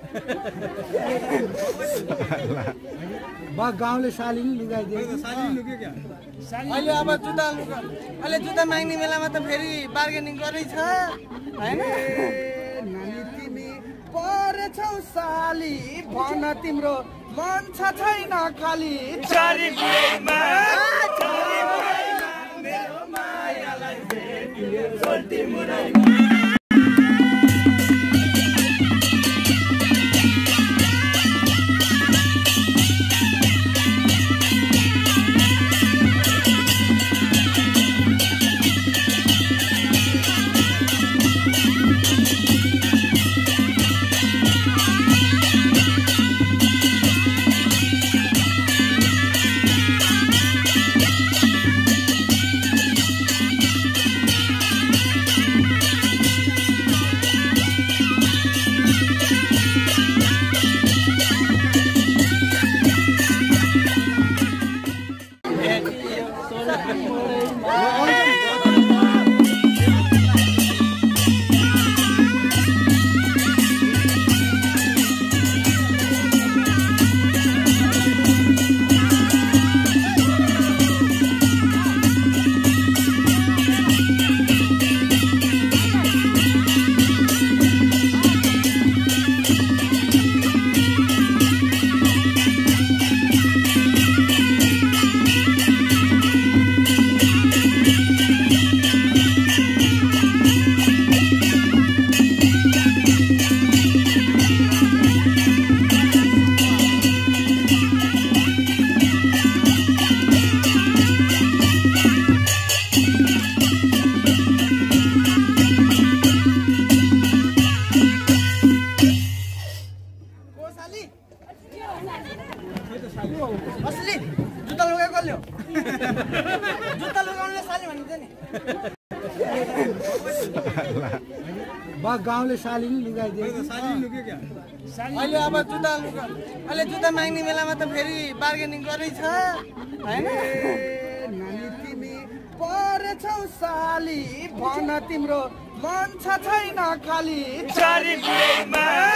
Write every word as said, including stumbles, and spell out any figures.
बा गाउँले साली नि लुगाइदियो अहिले अब जुत्ता लुगा अहिले जुत्ता माग्ने बेलामा त फेरि बार्गेनिङ गर्दैछ हैन नानी तिमी परेछौ साली भन तिम्रो मन छ छैन खाली चारी कुलैमा चारी मुरैमा मेरो मायालाई भेटियो सोल्टी मुरैमा असली जुत्ता लुगा गर्ल्यो जुत्ता लगाउनले साली भनिन्छ नि बा गाउँले साली नि लुगाइदियो अहिले अब जुत्ता लुगा अहिले जुत्ता माग्ने बेलामा त फेरि बार्गेनिङ गर्दैछ हैन नानी तिमी परेछौ साली भन तिम्रो मन छ छैन खाली चारी कुलैमा